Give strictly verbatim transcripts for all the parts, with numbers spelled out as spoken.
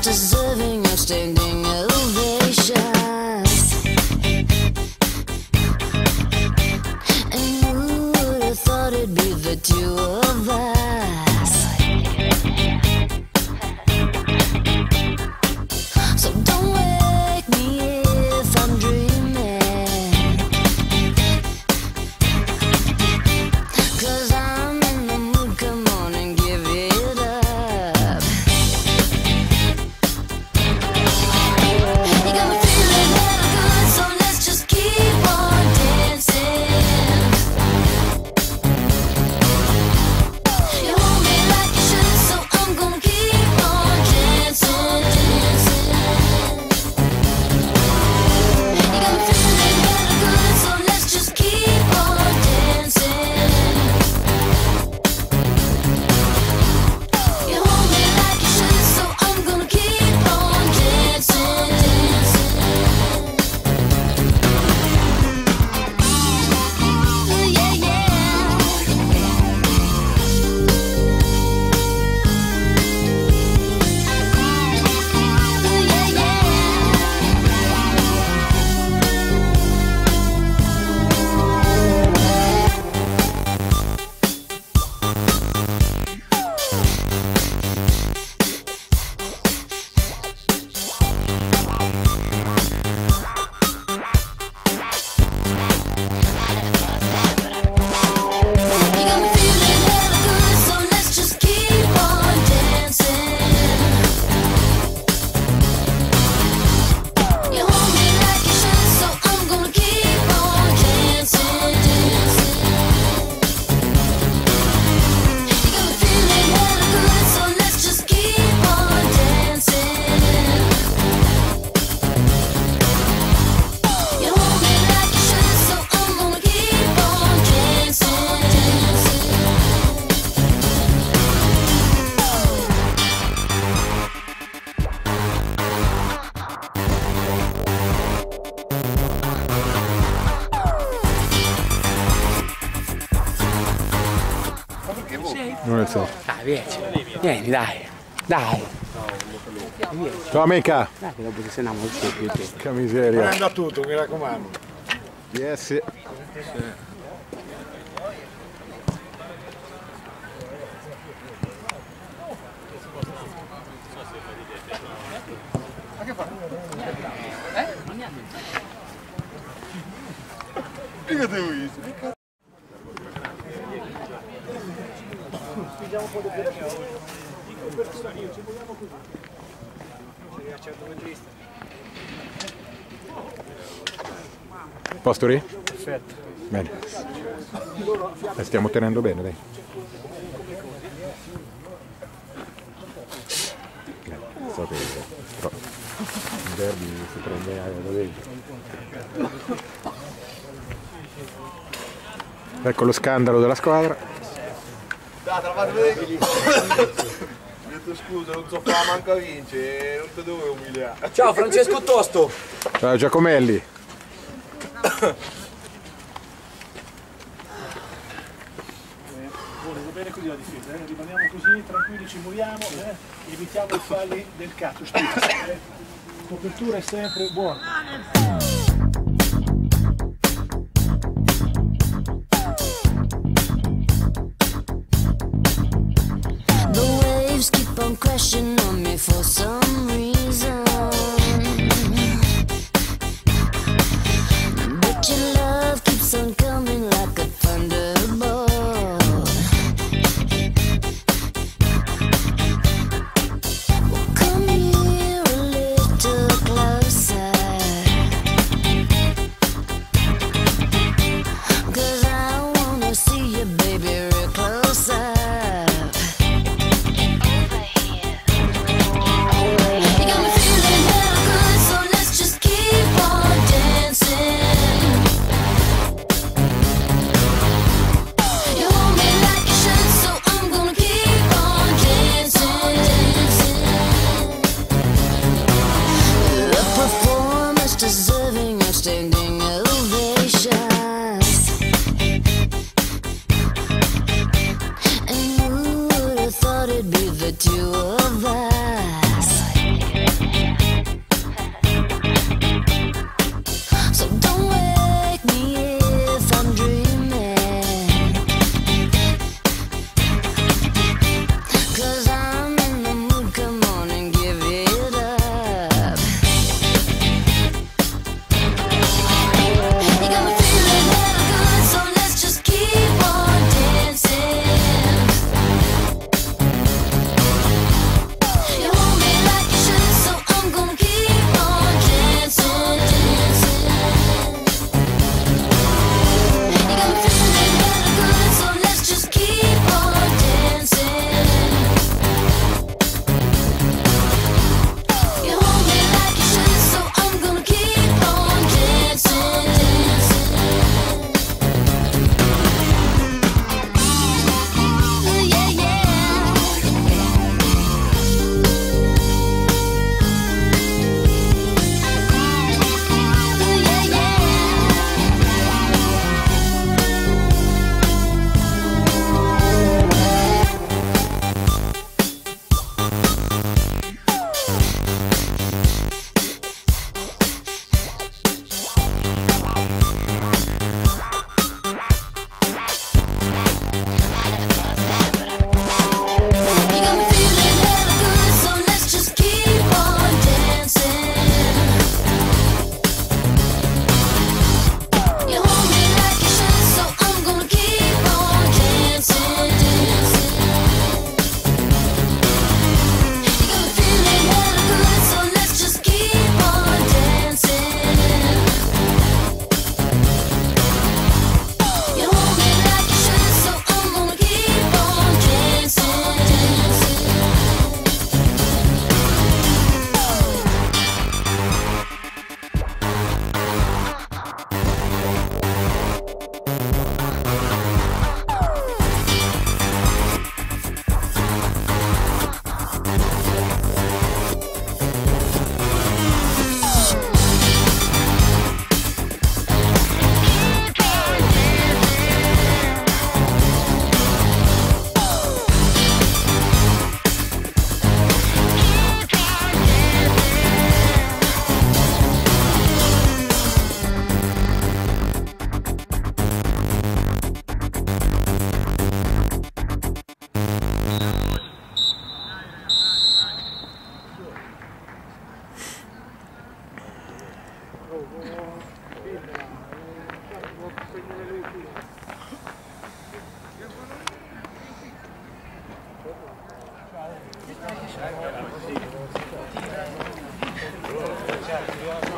deserving of standing ovation. And who would have thought it'd be the two of us? So don't wake me if I'm dreaming, 'cause I'm in the mood, come on and give it up. You got me feeling hella good, so let's just keep on dancing. You hold me like you should, so I'm gonna keep on dancing, dancing. You got me feeling hella good, so let's just keep on dancing. You hold me like you should, so I'm gonna keep on dancing, dancing. Ooh, yeah, yeah. Ooh, yeah, You got me feeling hella good, so let's just keep on dancing. You hold me like you should, so I'm gonna keep on dancing, dancing. You got me feeling hella good, so let's just keep on dancing. You hold me like you should, so I'm gonna keep on dancing, dancing. Non lo so. Dai, vieni. Vieni, dai. Dai. Ciao amica. Dai, che dopo ci sentiamo il suo più te. Che miseria. Prendo a tutto, mi raccomando. Yes. Che devo dire? Posto lì? Perfetto. Bene. La stiamo tenendo bene, dai. Eh, so che però il derby si prende aria da dentro. Ecco lo scandalo della squadra. Dai, te la fate vedere che gli ho detto scusa, non so fare manca vince, non ti dovevo umiliare. Ciao Francesco Tosto. Ciao Giacomelli. Va bene così la difesa, eh? Rimaniamo così, tranquilli, ci muoviamo, eh? Evitiamo i falli del cazzo, eh? Copertura è sempre buona. The waves keep on crashing on me for some reason, but your love keeps on coming like a thunderbolt. Well, come here a little closer, 'cause I wanna see you, baby, real close up. Over here.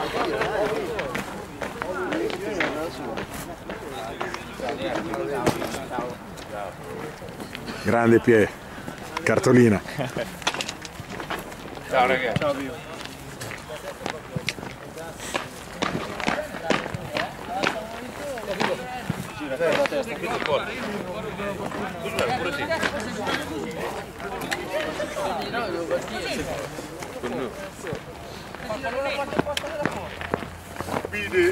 Grande Pie, cartolina. Ciao ragazzi. Ciao Vivo. Gira la testa, questo corre. Pure sì. Vedi.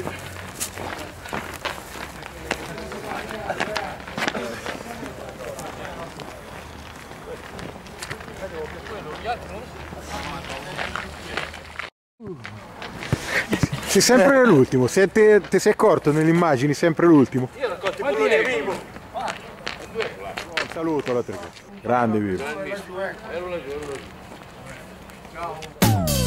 Sei sempre l'ultimo, se te, te sei accorto nelle immagini sempre l'ultimo. Io racconto il pallone vivo. Un saluto alla tribuna. Grande Vivo. Ero laggiù, ero laggiù. Ciao.